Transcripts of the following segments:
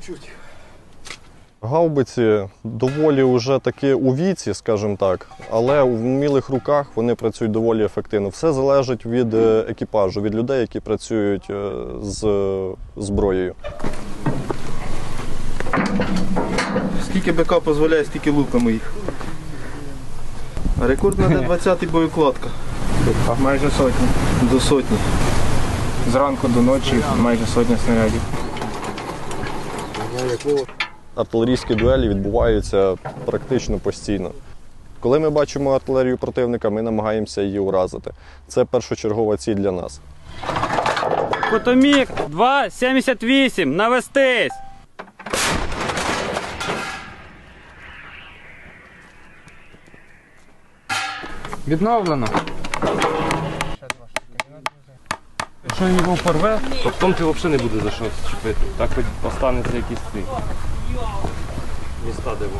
чуть-чуть. Гаубиці доволі вже таки у віці, скажімо так, але у вмілих руках вони працюють доволі ефективно. Все залежить від екіпажу, від людей, які працюють з зброєю. Скільки БК дозволяє, стільки лупимо їх. Рекордна Д-20 боєкладка. Майже сотні. До сотні. Зранку до ночі майже сотня снарядів. Артилерійські дуелі відбуваються практично постійно. Коли ми бачимо артилерію противника, ми намагаємося її уразити. Це першочергова ціль для нас. Котомік 2,78, навестись! Відновлено. Якщо його порве, то потім ти взагалі не буде за що чіпити. Так хоч останеться якісь ці міста, де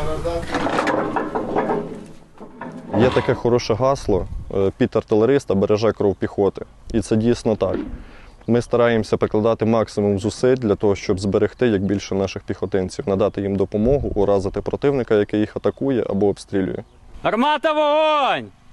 може. Є таке хороше гасло «Піт артилериста береже кров піхоти». І це дійсно так. Ми стараємося прикладати максимум зусиль для того, щоб зберегти як більше наших піхотинців, надати їм допомогу, уразити противника, який їх атакує або обстрілює. Гармата, вогонь!